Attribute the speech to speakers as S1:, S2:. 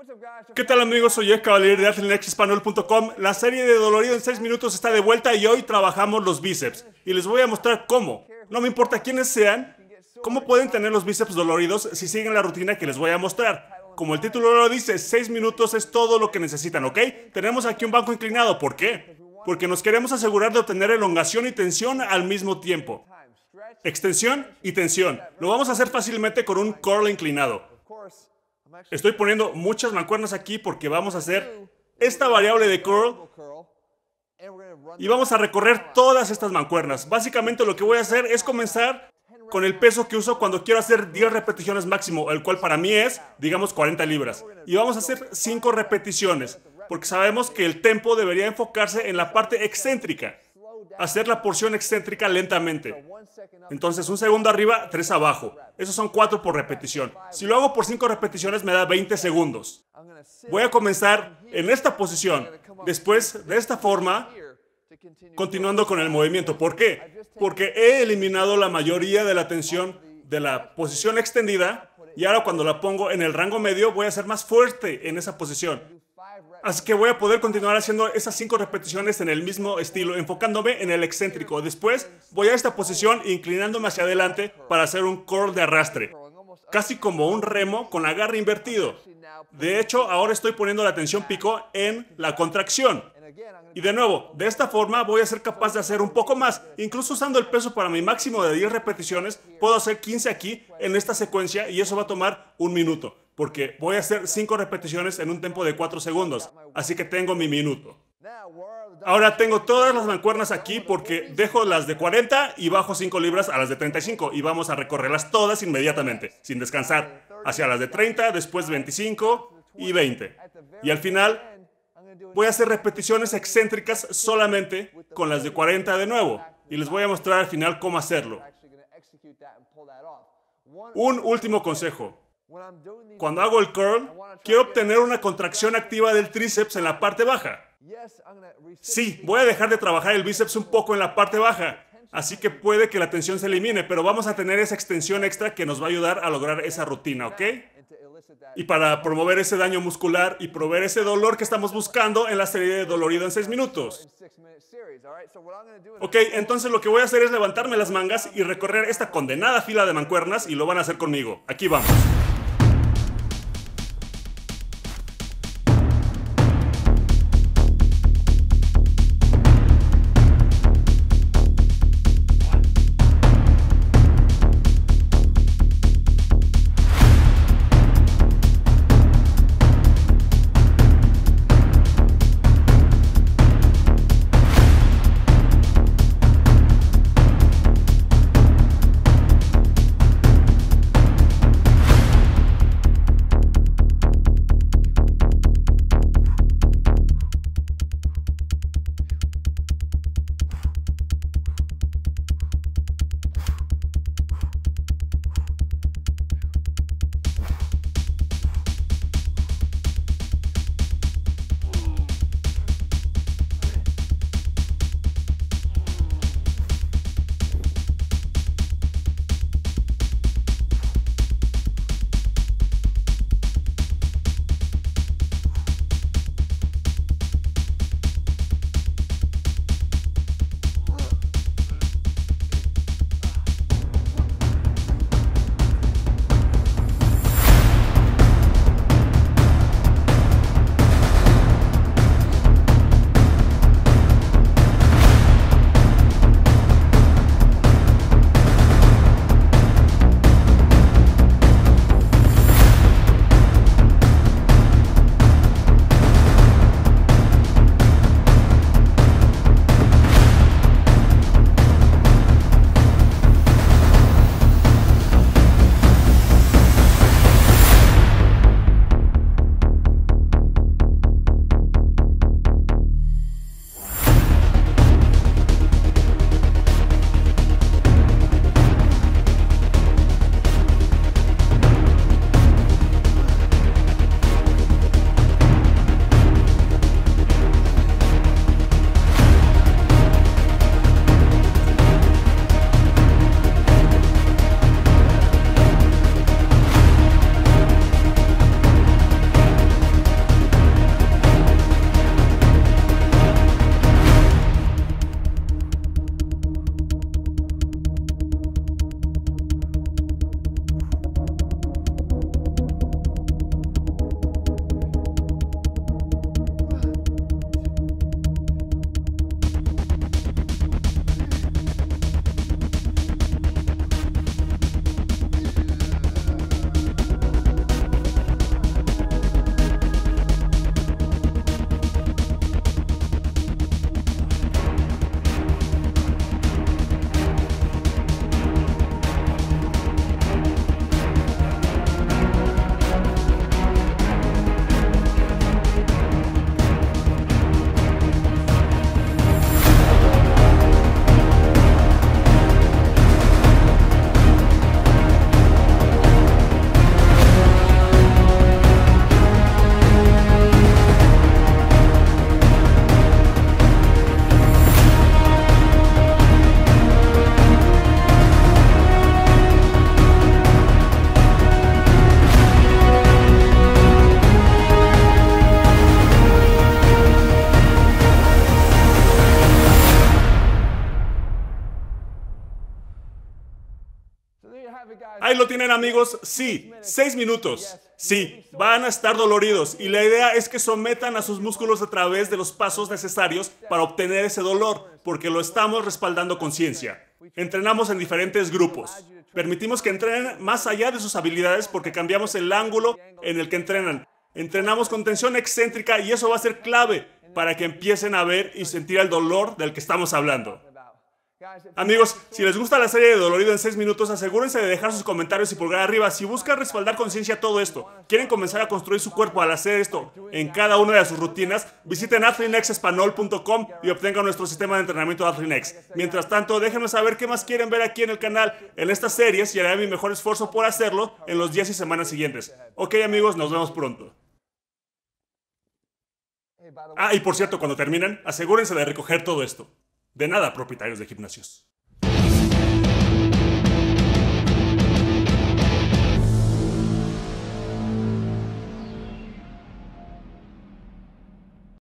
S1: ¿Qué tal amigos? Soy Jeff Cavalier de AthleanXespanol.com. La serie de Dolorido en 6 minutos está de vuelta y hoy trabajamos los bíceps. Y les voy a mostrar cómo. No me importa quiénes sean, cómo pueden tener los bíceps doloridos si siguen la rutina que les voy a mostrar. Como el título lo dice, 6 minutos es todo lo que necesitan, ¿ok? Tenemos aquí un banco inclinado. ¿Por qué? Porque nos queremos asegurar de obtener elongación y tensión al mismo tiempo. Extensión y tensión. Lo vamos a hacer fácilmente con un curl inclinado. Estoy poniendo muchas mancuernas aquí porque vamos a hacer esta variable de curl y vamos a recorrer todas estas mancuernas. Básicamente lo que voy a hacer es comenzar con el peso que uso cuando quiero hacer 10 repeticiones máximo, el cual para mí es, digamos, 40 libras. Y vamos a hacer 5 repeticiones, porque sabemos que el tempo debería enfocarse en la parte excéntrica. Hacer la porción excéntrica lentamente. Entonces, 1 segundo arriba, 3 abajo. Esos son 4 por repetición. Si lo hago por 5 repeticiones, me da 20 segundos. Voy a comenzar en esta posición. Después, de esta forma, continuando con el movimiento. ¿Por qué? Porque he eliminado la mayoría de la tensión de la posición extendida y ahora cuando la pongo en el rango medio, voy a ser más fuerte en esa posición. Así que voy a poder continuar haciendo esas 5 repeticiones en el mismo estilo, enfocándome en el excéntrico. Después voy a esta posición inclinándome hacia adelante para hacer un curl de arrastre. Casi como un remo con agarre invertido. De hecho, ahora estoy poniendo la tensión pico en la contracción. Y de nuevo, de esta forma voy a ser capaz de hacer un poco más. Incluso usando el peso para mi máximo de 10 repeticiones, puedo hacer 15 aquí en esta secuencia y eso va a tomar 1 minuto. Porque voy a hacer 5 repeticiones en un tiempo de 4 segundos. Así que tengo mi minuto. Ahora tengo todas las mancuernas aquí porque dejo las de 40 y bajo 5 libras a las de 35. Y vamos a recorrerlas todas inmediatamente, sin descansar. Hacia las de 30, después 25 y 20. Y al final voy a hacer repeticiones excéntricas solamente con las de 40 de nuevo. Y les voy a mostrar al final cómo hacerlo. Un último consejo. Cuando hago el curl, quiero obtener una contracción activa del tríceps en la parte baja. Sí, voy a dejar de trabajar el bíceps un poco en la parte baja, así que puede que la tensión se elimine, pero vamos a tener esa extensión extra que nos va a ayudar a lograr esa rutina, ¿ok? Y para promover ese daño muscular y proveer ese dolor que estamos buscando en la serie de Dolorido en 6 minutos. Ok, entonces lo que voy a hacer es levantarme las mangas y recorrer esta condenada fila de mancuernas y lo van a hacer conmigo. Aquí vamos. Ahí lo tienen, amigos. Sí, 6 minutos. Sí, van a estar doloridos y la idea es que sometan a sus músculos a través de los pasos necesarios para obtener ese dolor, porque lo estamos respaldando con ciencia. Entrenamos en diferentes grupos. Permitimos que entrenen más allá de sus habilidades porque cambiamos el ángulo en el que entrenan. Entrenamos con tensión excéntrica y eso va a ser clave para que empiecen a ver y sentir el dolor del que estamos hablando. Amigos, si les gusta la serie de Dolorido en 6 minutos, asegúrense de dejar sus comentarios y pulgar arriba. Si buscan respaldar con ciencia todo esto, quieren comenzar a construir su cuerpo al hacer esto en cada una de sus rutinas, visiten athlinexespanol.com y obtengan nuestro sistema de entrenamiento Athlinex. Mientras tanto, déjenme saber qué más quieren ver aquí en el canal en estas series y haré mi mejor esfuerzo por hacerlo en los días y semanas siguientes. Ok, amigos, nos vemos pronto. Y por cierto, cuando terminen, asegúrense de recoger todo esto. De nada, propietarios de gimnasios.